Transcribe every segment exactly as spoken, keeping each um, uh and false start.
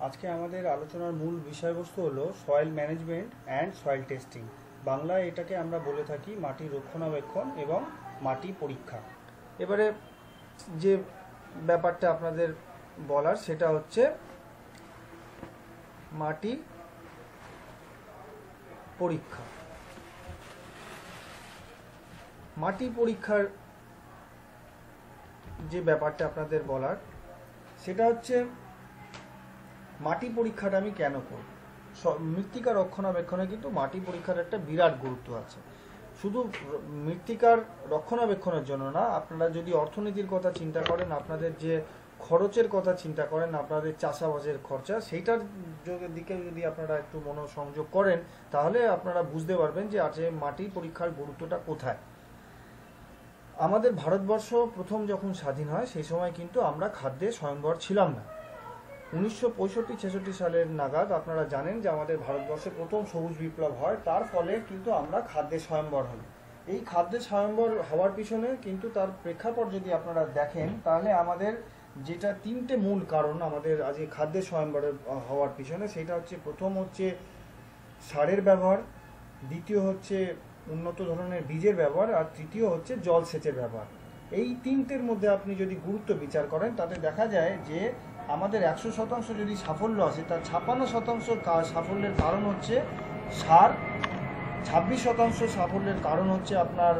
আজকে আমাদের আলোচনার মূল বিষয়বস্তু হলো soil management and soil testing. বাংলায় এটাকে আমরা বলে থাকি মাটি রক্ষণাবেক্ষণ এবং মাটি পরীক্ষা। এবারে যে ব্যাপারটা আপনাদের বলার সেটা হচ্ছে মাটি পরীক্ষা। মাটি পরীক্ষার যে ব্যাপারটা আপনাদের বলার সেটা হচ্ছে মাটি পরীক্ষাটা আমি কেন করব। মৃত্তিকা রক্ষণাবেক্ষণে কিন্তু মাটি পরীক্ষার একটা বিরাট গুরুত্ব আছে। শুধু মৃত্তিকার রক্ষণাবেক্ষণের জন্য না, আপনারা যদি অর্থনীতির কথা চিন্তা করেন, আপনাদের যে খরচের কথা চিন্তা করেন, আপনাদের চাষাবাসের খরচা, সেইটার দিকে যদি আপনারা একটু মনোসংযোগ করেন তাহলে আপনারা বুঝতে পারবেন যে আছে মাটি পরীক্ষার গুরুত্বটা কোথায়। আমাদের ভারতবর্ষ প্রথম যখন স্বাধীন হয় সেই সময় কিন্তু আমরা খাদ্যে স্বয়ংবর ছিলাম না। উনিশশো পঁয়ষট্টি ছেষট্টি সালের নাগাদ আপনারা জানেন যে আমাদের ভারতবর্ষে প্রথম সবুজ বিপ্লব হয়, তার ফলে কিন্তু আমরা খাদ্যে স্বয়ংবর হই। এই খাদ্যে স্বয়ংবর হওয়ার পিছনে কিন্তু তার প্রেক্ষাপট যদি আপনারা দেখেন তাহলে আমাদের যেটা তিনটে মূল কারণ আমাদের আজকে খাদ্যে স্বয়ংবর হওয়ার পিছনে, সেটা হচ্ছে প্রথম হচ্ছে সারের ব্যবহার, দ্বিতীয় হচ্ছে উন্নত ধরনের বীজের ব্যবহার, আর তৃতীয় হচ্ছে জলসেচের ব্যবহার। এই তিনটের মধ্যে আপনি যদি গুরুত্ব বিচার করেন তাতে দেখা যায় যে আমাদের একশো শতাংশ যদি সাফল্য আসে তার ছাপ্পান্ন শতাংশ সাফল্যের কারণ হচ্ছে সার, ছাব্বিশ শতাংশ সাফল্যের কারণ হচ্ছে আপনার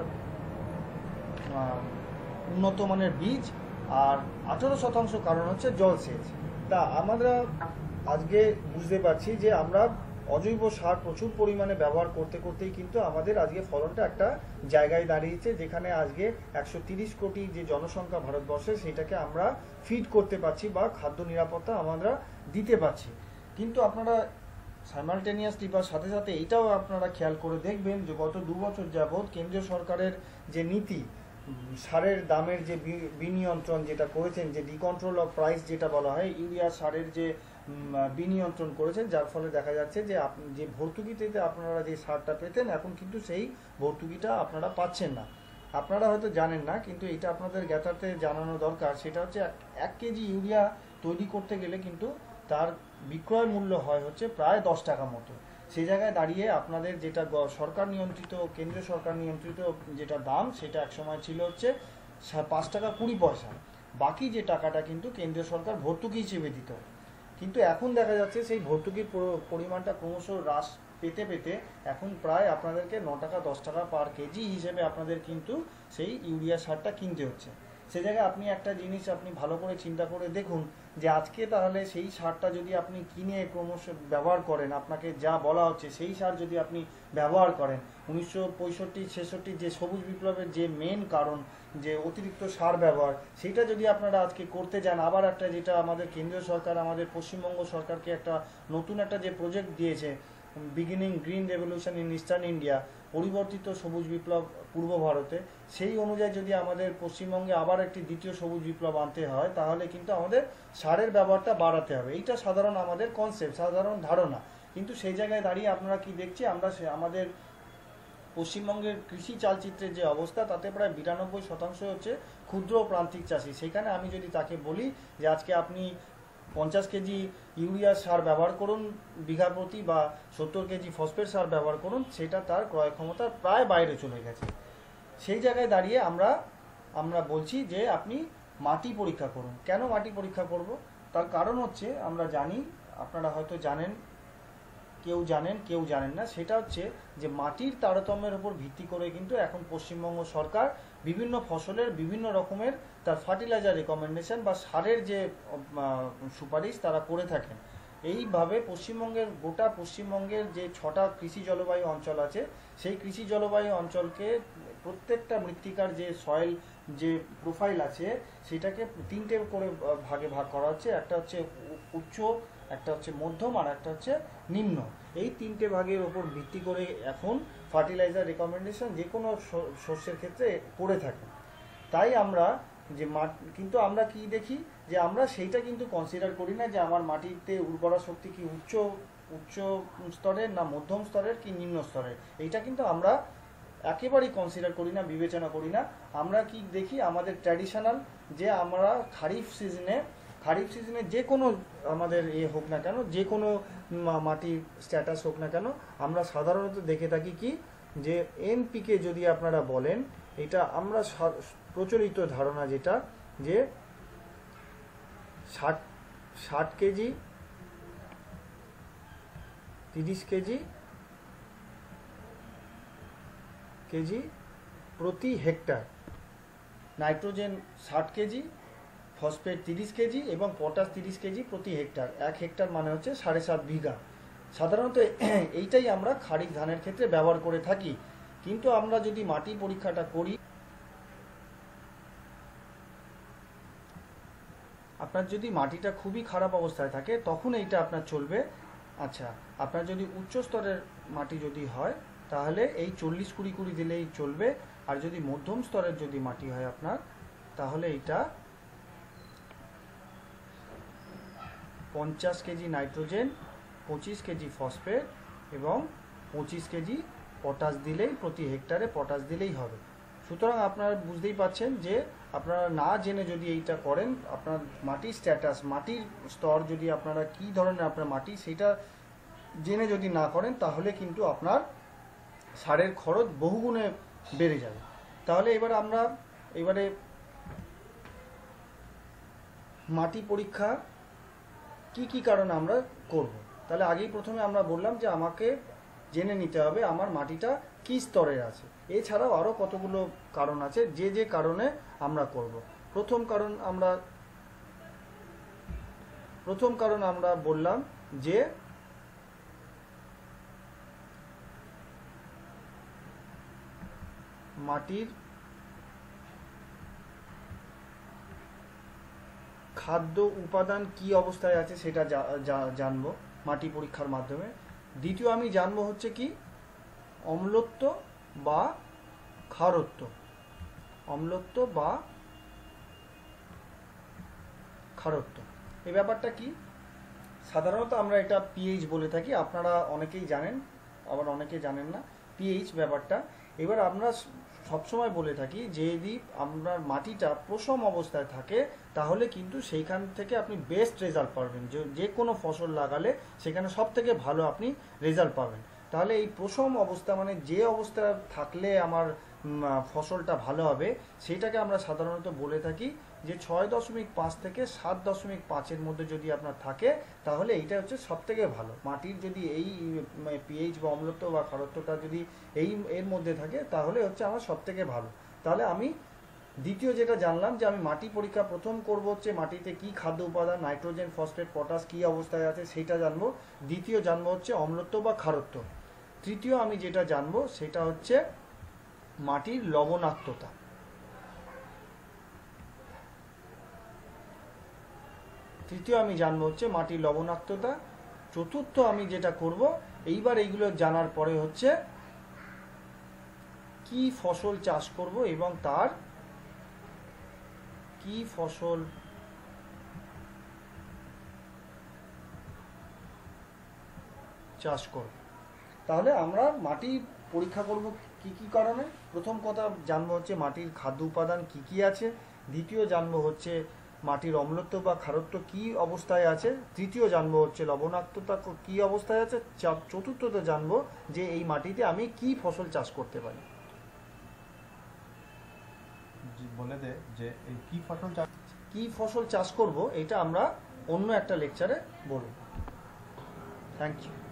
উন্নত মানের বীজ, আর আঠেরো শতাংশ কারণ হচ্ছে জলসেচ। তা আমরা আজকে বুঝতে পারছি যে আমরা অজৈব সার প্রচুর পরিমাণে ব্যবহার করতে করতেই কিন্তু আমাদের আজকে ফলনটা একটা জায়গায় দাঁড়িয়েছে, যেখানে আজকে একশো তিরিশ কোটি যে জনসংখ্যা ভারতবর্ষে সেটাকে আমরা ফিড করতে পারছি বা খাদ্য নিরাপত্তা আমরা দিতে পারছি। কিন্তু আপনারা সাইমালটেনিয়াসলি বা সাথে সাথে এইটাও আপনারা খেয়াল করে দেখবেন যে গত দু বছর যাবৎ কেন্দ্রীয় সরকারের যে নীতি, সারের দামের যে বিনিয়ন্ত্রণ যেটা করেছেন, যে ডিকন্ট্রোল অফ প্রাইস যেটা বলা হয়, ইউরিয়া সারের যে বিনিয়ন্ত্রণ করেছেন, যার ফলে দেখা যাচ্ছে যে যে ভর্তুকিতে আপনারা যে সারটা পেতেন এখন কিন্তু সেই ভর্তুকিটা আপনারা পাচ্ছেন না। আপনারা হয়তো জানেন না, কিন্তু এটা আপনাদের জ্ঞাতার্থে জানানো দরকার। সেটা হচ্ছে এক কেজি ইউরিয়া তৈরি করতে গেলে কিন্তু তার বিক্রয় মূল্য হয় হচ্ছে প্রায় দশ টাকা মতো। সেই জায়গায় দাঁড়িয়ে আপনাদের যেটা সরকার নিয়ন্ত্রিত, কেন্দ্রীয় সরকার নিয়ন্ত্রিত যেটা দাম, সেটা একসময় ছিল হচ্ছে পাঁচ টাকা কুড়ি পয়সা। বাকি যে টাকাটা কিন্তু কেন্দ্রীয় সরকার ভর্তুকি হিসেবে দিত। কিন্তু এখন দেখা যাচ্ছে সেই ভর্তুকির পরিমাণটা ক্রমশ হ্রাস পেতে পেতে এখন প্রায় আপনাদেরকে ন টাকা দশ টাকা পার কেজি হিসেবে আপনাদের কিন্তু সেই ইউরিয়া সারটা কিনতে হচ্ছে। সে জায়গায় আপনি একটা জিনিস আপনি ভালো করে চিন্তা করে দেখুন যে আজকে তাহলে সেই সারটা যদি আপনি কিনে ক্রমশ ব্যবহার করেন, আপনাকে যা বলা হচ্ছে সেই সার যদি আপনি ব্যবহার করেন, উনিশশো পঁয়ষট্টি ছেষট্টি যে সবুজ বিপ্লবের যে মেন কারণ যে অতিরিক্ত সার ব্যবহার, সেইটা যদি আপনারা আজকে করতে যান, আবার একটা যেটা আমাদের কেন্দ্রীয় সরকার আমাদের পশ্চিমবঙ্গ সরকারকে একটা নতুন একটা যে প্রজেক্ট দিয়েছে, Beginning Green Revolution in Eastern India, পরিবর্তিত সবুজ বিপ্লব পূর্ব ভারতে, সেই অনুযায়ী যদি আমাদের পশ্চিমবঙ্গে আবার একটি দ্বিতীয় সবুজ বিপ্লব আনতে হয় তাহলে কিন্তু আমাদের সারের ব্যবহারটা বাড়াতে হবে। এইটা সাধারণ আমাদের কনসেপ্ট, সাধারণ ধারণা। কিন্তু সেই জায়গায় দাঁড়িয়ে আপনারা কি দেখছি, আমরা আমাদের পশ্চিমবঙ্গের কৃষি চালচিত্রের যে অবস্থা, তাতে প্রায় বিরানব্বই শতাংশ হচ্ছে ক্ষুদ্র প্রান্তিক চাষি। সেখানে আমি যদি তাকে বলি যে আজকে আপনি পঞ্চাশ কেজি ইউরিয়া সার ব্যবহার করুন বিঘা প্রতি বা সত্তর কেজি ফসফেট সার ব্যবহার করুন, সেটা তার ক্রয় ক্ষমতার প্রায় বাইরে চলে গেছে। সেই জায়গায় দাঁড়িয়ে আমরা আমরা বলছি যে আপনি মাটি পরীক্ষা করুন। কেন মাটি পরীক্ষা করব? তার কারণ হচ্ছে আমরা জানি, আপনারা হয়তো জানেন, কেউ জানেন কেউ জানেন না, সেটা হচ্ছে যে মাটির তারতম্যের উপর ভিত্তি করে কিন্তু এখন পশ্চিমবঙ্গ সরকার বিভিন্ন ফসলের বিভিন্ন রকমের তার ফার্টিলাইজার রেকমেন্ডেশন বা সারের যে সুপারিশ তারা করে থাকেন। এইভাবে পশ্চিমবঙ্গের গোটা পশ্চিমবঙ্গের যে ছটা কৃষি জলবায়ু অঞ্চল আছে, সেই কৃষি জলবায়ু অঞ্চলকে প্রত্যেকটা মৃত্তিকার যে সয়েল যে প্রোফাইল আছে সেটাকে তিনটে করে ভাগে ভাগ করা হচ্ছে। একটা হচ্ছে উচ্চ, একটা হচ্ছে মধ্যম, আর একটা হচ্ছে নিম্ন। এই তিনটে ভাগের ওপর ভিত্তি করে এখন ফার্টিলাইজার রেকমেন্ডেশন যে কোনো শস্যের ক্ষেত্রে করে থাকে। তাই আমরা যে মাটি, কিন্তু আমরা কি দেখি যে আমরা সেইটা কিন্তু কনসিডার করি না যে আমার মাটিতে উর্বরা শক্তি কি উচ্চ উচ্চ স্তরের না মধ্যম স্তরের কি নিম্ন স্তরের, এইটা কিন্তু আমরা একেবারেই কনসিডার করি না, বিবেচনা করি না। আমরা কি দেখি, আমাদের ট্র্যাডিশনাল যে আমরা খারিফ সিজনে খারিফ সিজনে যে কোনো আমাদের এ হোক না কেন, যে কোনো মা- মাটির স্ট্যাটাস হোক না কেন, আমরা সাধারণত দেখে থাকি কি যে এনপিকে যদি আপনারা বলেন, এটা আমরা সা- প্রচলিত ধারণা যেটা যে ষাট ষাট কেজি, তিরিশ কেজি কেজি প্রতি হেক্টর, নাইট্রোজেন ষাট কেজি, ফসফেট তিরিশ কেজি এবং পটাশ তিরিশ কেজি প্রতি হেক্টর। এক হেক্টর মানে হচ্ছে সাড়ে সাত বিঘা। সাধারণত এইটাই আমরা খারিফ ধানের ক্ষেত্রে ব্যবহার করে থাকি। কিন্তু আমরা যদি মাটি পরীক্ষাটা করি, আপনার যদি মাটিটা খুবই খারাপ অবস্থায় থাকে তখন এইটা আপনার চলবে। আচ্ছা, আপনার যদি উচ্চ স্তরের মাটি যদি হয় তাহলে এই চল্লিশ কুড়ি কুড়ি দিলেই চলবে। আর যদি মধ্যম স্তরের যদি মাটি হয় আপনার, তাহলে এইটা পঞ্চাশ কেজি নাইট্রোজেন, পঁচিশ কেজি ফসফেট এবং পঁচিশ কেজি পটাশ দিলেই, প্রতি হেক্টরে পটাশ দিলেই হবে। সুতরাং আপনারা বুঝতেই পাচ্ছেন যে আপনারা না জেনে যদি এইটা করেন, আপনার মাটির স্ট্যাটাস, মাটির স্তর যদি আপনারা কি ধরনের আপনার মাটি সেটা জেনে যদি না করেন, তাহলে কিন্তু আপনার সারের খরচ বহুগুণে বেড়ে যাবে। তাহলে এবার আমরা এবারে মাটি পরীক্ষা কি কি কারণে আমরা করব। তাহলে আগেই প্রথমে আমরা বললাম যে আমাকে জেনে নিতে হবে আমার মাটিটা কি স্তরের আছে। এছাড়াও আরও কতগুলো কারণ আছে যে যে কারণে আমরা করব। প্রথম কারণ আমরা প্রথম কারণ আমরা বললাম যে মাটির খাদ্য উপাদান কি অবস্থায় আছে সেটা জানবো মাটি পরীক্ষার মাধ্যমে। দ্বিতীয় আমি জানবো হচ্ছে কি অম্লত্ব বা ক্ষারত্ব, অম্লত্ব বা ক্ষারত্ব এই ব্যাপারটা কি। সাধারণত আমরা এটা পিএইচ বলে থাকি, আপনারা অনেকেই জানেন আবার অনেকে জানেন না পিএইচ ব্যাপারটা। এবার আমরা সবসময় বলে থাকি যে যদি আপনার মাটিটা প্রথম অবস্থায় থাকে তাহলে কিন্তু সেইখান থেকে আপনি বেস্ট রেজাল্ট পাবেন। যে কোনো ফসল লাগালে সেখানে সব থেকে ভালো আপনি রেজাল্ট পাবেন। তাহলে এই প্রথম অবস্থা মানে যে অবস্থা থাকলে আমার ফসলটা ভালো হবে সেইটাকে আমরা সাধারণত বলে থাকি যে ছয় দশমিক পাঁচ থেকে সাত দশমিক পাঁচের মধ্যে যদি আপনার থাকে তাহলে এইটা হচ্ছে সব থেকে ভালো। মাটির যদি এই পিএইচ বা অম্লত্ব বা ক্ষারত্বটা যদি এই এর মধ্যে থাকে তাহলে হচ্ছে আমার সব থেকে ভালো। তাহলে আমি দ্বিতীয় যেটা জানলাম যে আমি মাটি পরীক্ষা প্রথম করব হচ্ছে মাটিতে কি খাদ্য উপাদান, নাইট্রোজেন, ফসফেট, পটাশ কি অবস্থায় আছে সেটা জানবো। দ্বিতীয় জানবো হচ্ছে অম্লত্ব বা ক্ষারত্ব। তৃতীয় আমি যেটা জানবো সেটা হচ্ছে মাটির লবণাক্ততা। তৃতীয় আমি জানবো হচ্ছে মাটির লবণাক্ততা। চতুর্থ আমি যেটা করব, এইবার এইগুলো জানার পরে হচ্ছে কি ফসল চাষ করব এবং তার কি ফসল চাষ করব। তাহলে আমরা মাটি পরীক্ষা করব কি কি কারণে। প্রথম কথা জানবো হচ্ছে মাটির খাদ্য উপাদান কি কি আছে। দ্বিতীয় জানবো হচ্ছে মাটির অম্লত্ব বা ক্ষারত্ব কি অবস্থায় আছে। তৃতীয় জানবো হচ্ছে লবণাক্ততা কি অবস্থায় আছে। চতুর্থতে জানবো যে এই মাটিতে আমি কি ফসল চাষ করতে পারি। বলে দে যে এই কি ফসল চাষ কি ফসল চাষ করব এটা আমরা অন্য একটা লেকচারে বলবো। Thank you.